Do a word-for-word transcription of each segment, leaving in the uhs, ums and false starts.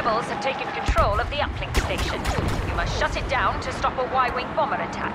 rebels have taken control of the uplink station. You must shut it down to stop a Y-wing bomber attack.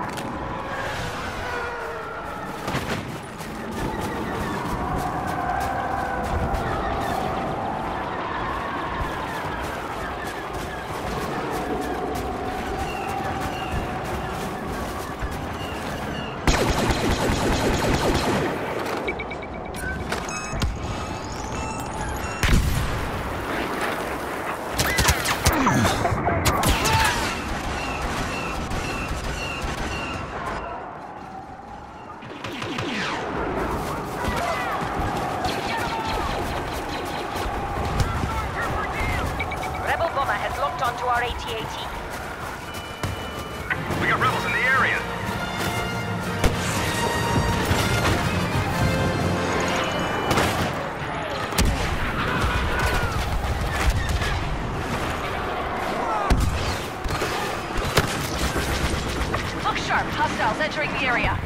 Onto our A T A T. We got rebels in the area. Look sharp, hostiles entering the area.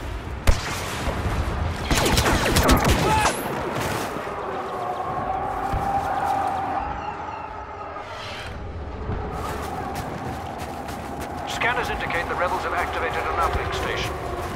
Scanners indicate the rebels have activated an uplink station.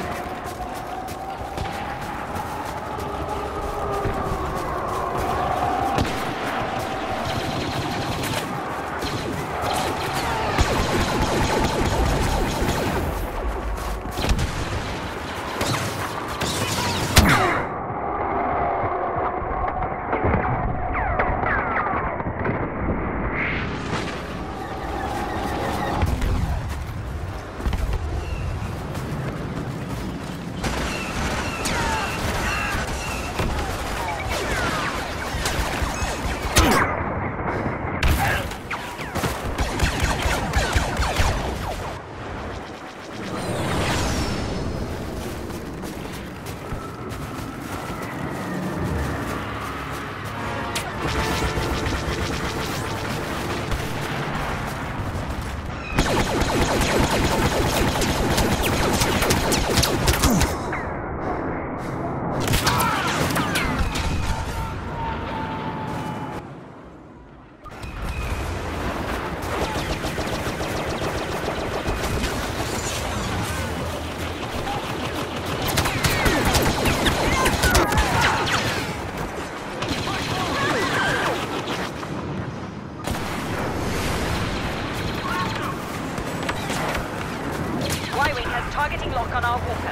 Targeting lock on our walker.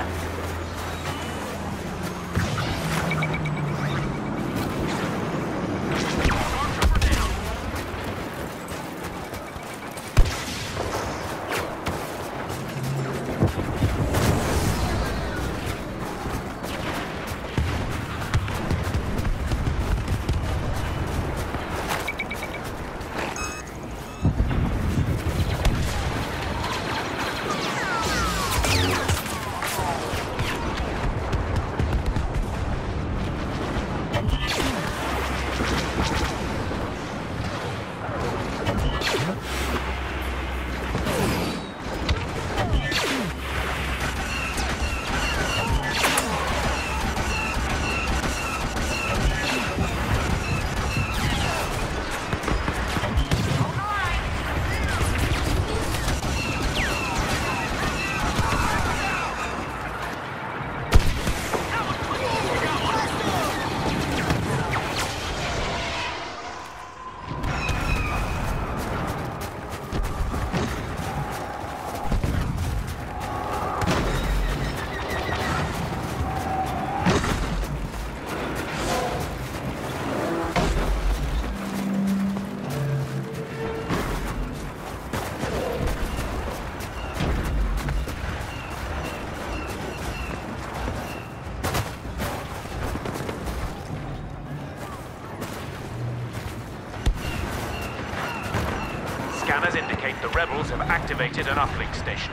Scanners indicate the rebels have activated an uplink station.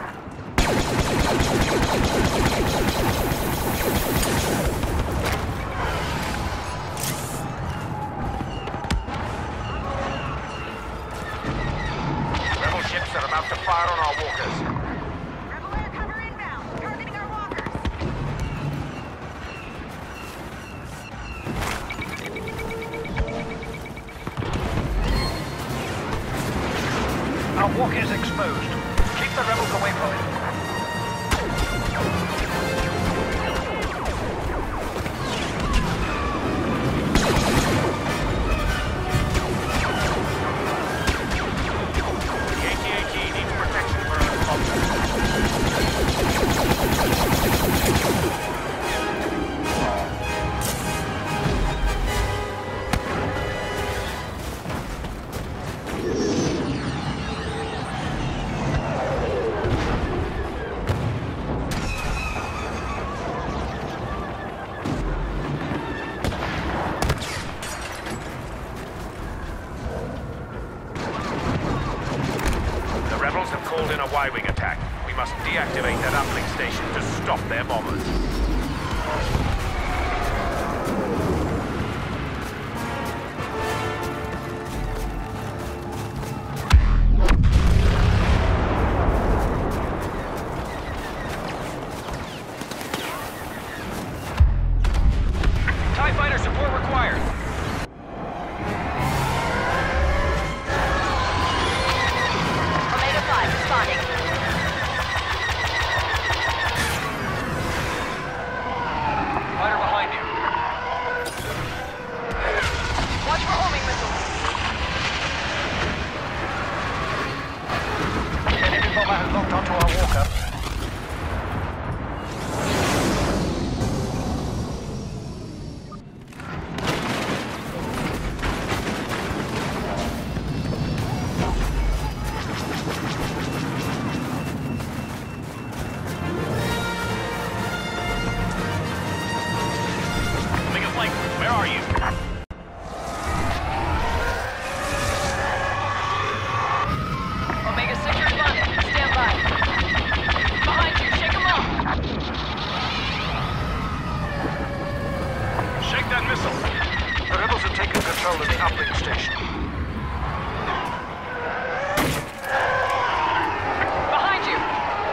Rebel ships are about to fire on our walkers. Rebel air cover inbound, targeting our walkers. uplink station to stop their bombers. TIE fighter support required. Omega five responding. Fighter behind you. Watch for homing missiles. Enemy bomber has locked onto our walker. Omega Flight, where are you? Omega six responding. Stand by. Behind you. Shake them off. Shake that missile. The rebels have taken control of the uplink station. Behind you.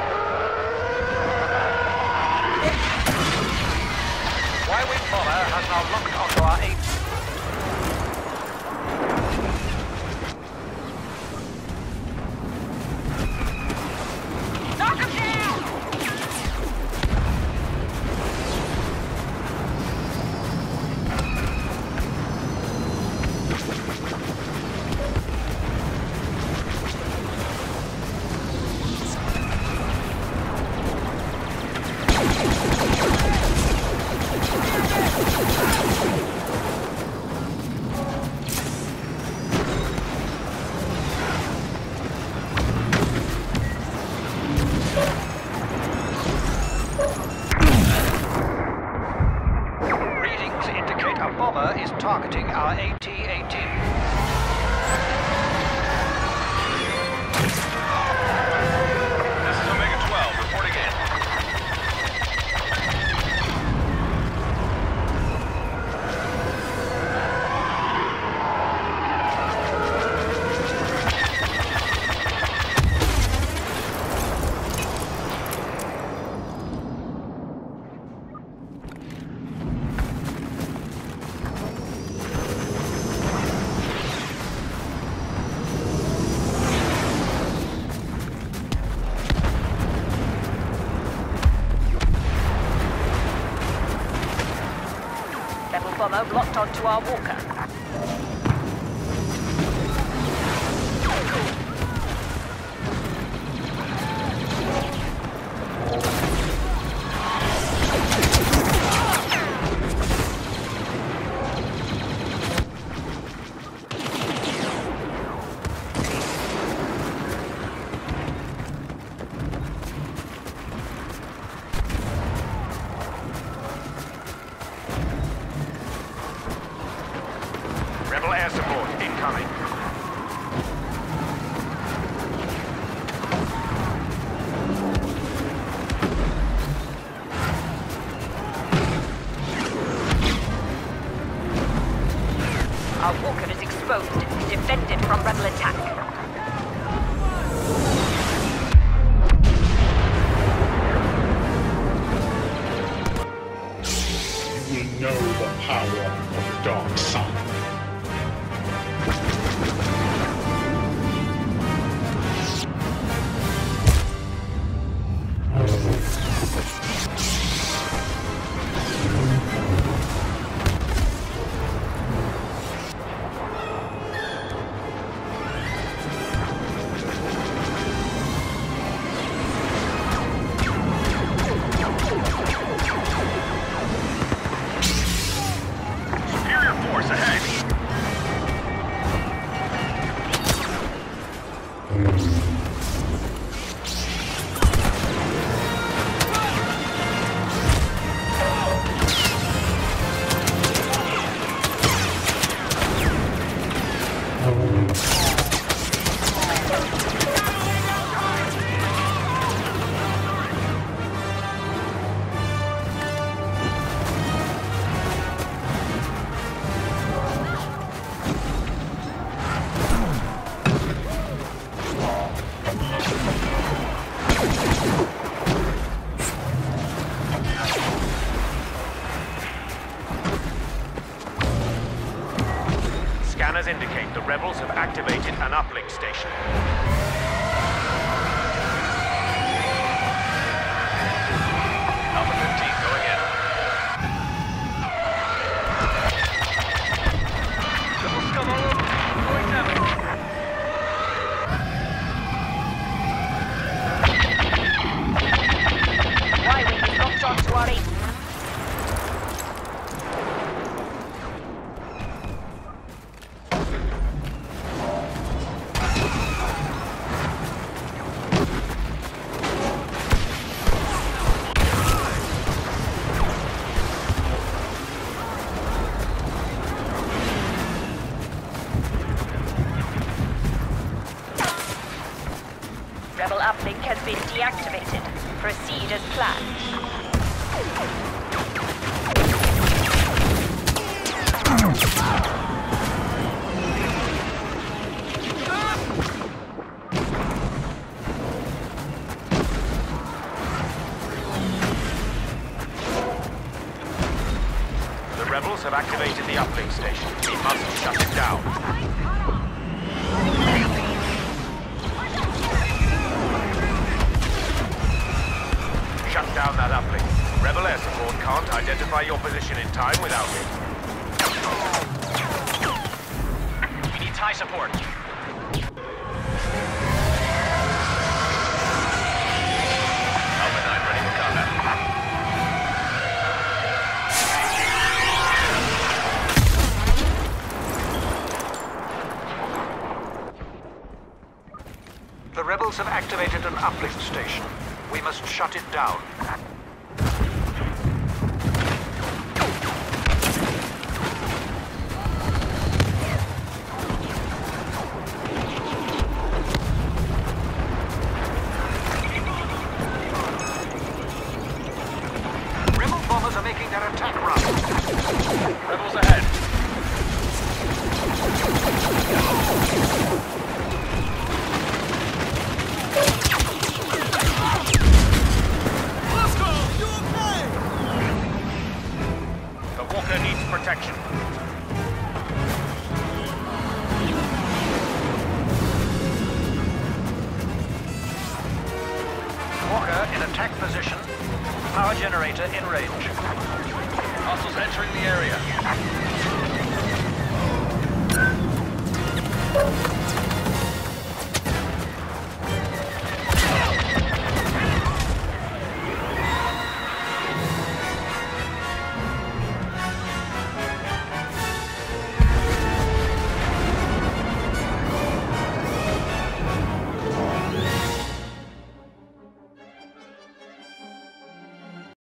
Y-wing bomber has now locked onto our eight. Knock them down. Readings indicate a bomber is targeting our A T eighteen. This is Omega twelve, reporting in. Rebel bomber locked onto our walker. indicate the rebels have activated an uplink station. Alpha fifteen, go again. Rebels come all over. Going down. Y-wing is locked onto our A. Rebel uplink has been deactivated. Proceed as planned. The rebels have activated the uplink station. We must shut it down. Shut down that uplink. Rebel air support can't identify your position in time without it. We need high support. Alpha nine ready for combat. The rebels have activated an uplink station. We must shut it down. Rebel bombers are making their attack run. Rebels ahead. Walker needs protection. Walker in attack position. Power generator in range. Hostiles entering the area.